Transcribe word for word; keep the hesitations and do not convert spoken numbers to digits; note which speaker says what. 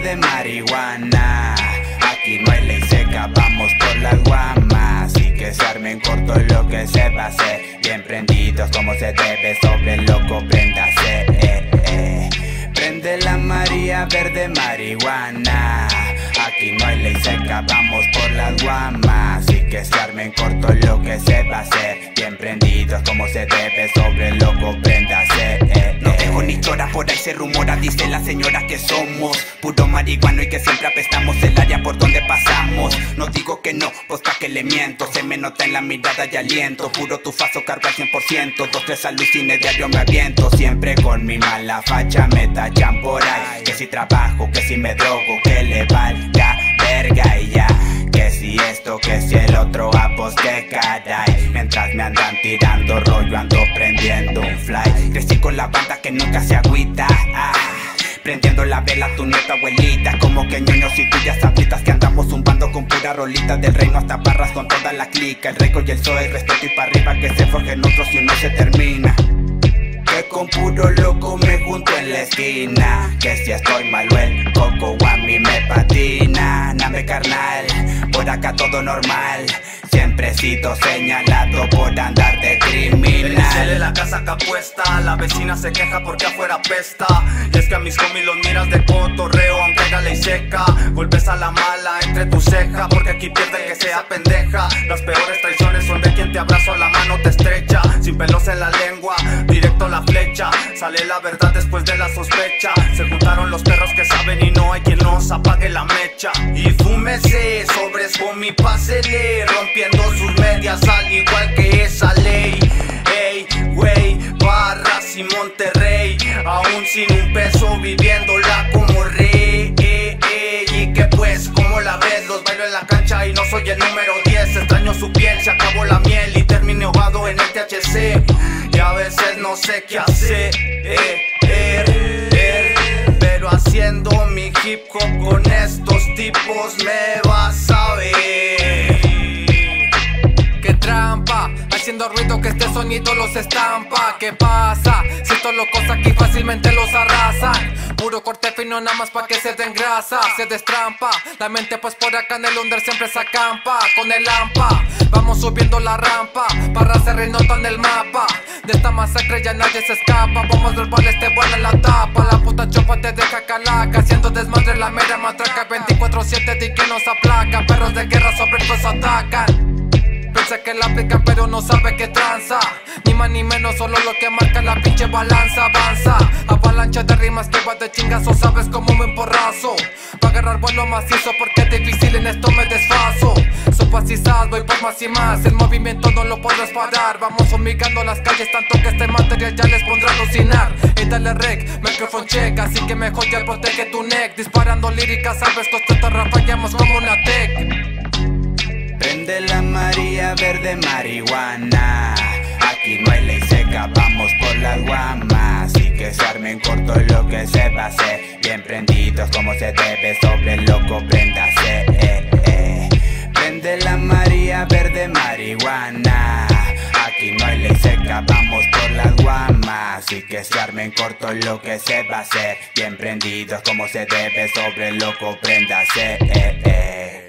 Speaker 1: verde marihuana. Aquí no hay ley seca, vamos por las guamas. Y que se armen corto lo que se va a hacer. Bien prendidos como se debe, sobre el loco préndase, eh, eh. Prende la María verde marihuana. Aquí no hay ley seca, vamos por las guamas. Y que se armen corto lo que se va a hacer. Bien prendidos como se debe, sobre el loco préndase, eh, eh.
Speaker 2: No dejo ni chora, por ahí se rumora, dice la señora que somos puro marihuano y que siempre apestamos el área por donde pasamos. No digo que no, pues pa' que le miento. Se me nota en la mirada y aliento. Puro tufazo, cargo al cien por ciento. Dos, tres alucines, diario me aviento. Siempre con mi mala facha me tachan por ahí. Que si trabajo, que si me drogo, que le valga verga y ya. Que si esto, que si el otro, ah pues que caray. Mientras me andan tirando rollo, ando prendiendo un fly. Crecí con la banda que nunca se agüita, ah. Prendiendo la vela tu nieta abuelita. Como que ñoños y tuyas sabritas, que andamos zumbando con pura rolita. Del reino hasta barras con toda la clica. El Reco y el Zoe, respeto y para arriba. Que se forjen otros y uno se termina. Que con puro loco me junto en la esquina. Que si estoy malo el coco a mí me patina. Name carnal, por acá todo normal. Siempre he sido señalado por andar de criminal.
Speaker 3: Sale la casa que apuesta, la vecina se queja porque afuera pesta. Y es que a mis homies los miras de cotorreo, aunque haya ley seca. Golpes a la mala entre tu ceja, porque aquí pierde el que sea pendeja. Las peores traiciones son de quien te abrazo a la mano te estrecha. Sin pelos en la lengua, directo la flecha. Sale la verdad después de la sospecha. Se juntaron los perros que saben y no hay quien nos apague la mecha. Y fúmese, sobres con mi pásele, rompiendo sus medias al igual que esa ley. Ey, wey, Barras y Monterrey, aún sin un peso viviéndola como rey, ey, ey. Y que pues, como la ves, los bailo en la cancha y no soy el número diez. Extraño su piel, se acabó la miel y terminé ahogado en el T H C. Y a veces no sé qué hacer, eh, eh, eh. Pero haciendo mi hip hop con estos tipos me vas a ver.
Speaker 4: ¡Qué trampa! Haciendo ruido que este sonido los estampa. ¿Qué pasa? Si estos locos aquí fácilmente los arrasan. Puro corte fino nada más pa' que se den grasa. Se destrampa la mente pues por acá en el under siempre se acampa. Con el hampa vamos subiendo la rampa para hacer nota en el mapa. De esta masacre ya nadie se escapa. Vamos a ver cuál este buena en la tapa. La puta chopa te deja calaca, haciendo desmadre la mera matraca. Veinticuatro siete di que nos aplaca. Perros de guerra sobre el peso atacan. Piensa que la aplican pero no sabe que tranza. Ni más ni menos, solo lo que marca la pinche balanza. Avanza, avalancha de rimas que va de chingazo. Sabes como me emporrazo pa' agarrar vuelo macizo, porque es difícil en esto me desfaso. Sopas y sal, voy por más y más. El movimiento no lo puedo parar. Vamos fumigando las calles tanto que este material ya les pondrá a alucinar. Y dale rec, microphone check, así que mejor ya protege tu neck. Disparando líricas, sabes, costeto rafallamos como una tech.
Speaker 1: Prende la María verde marihuana. Aquí no hay ley seca, vamos por las guamas. Y que se armen corto lo que se va a hacer. Bien prendidos como se debe, sobre el loco préndase, eh, eh. Prende la María verde marihuana. Aquí no hay ley seca, vamos por las guamas. Y que se armen corto lo que se va a hacer. Bien prendidos como se debe, sobre el loco préndase, eh, eh.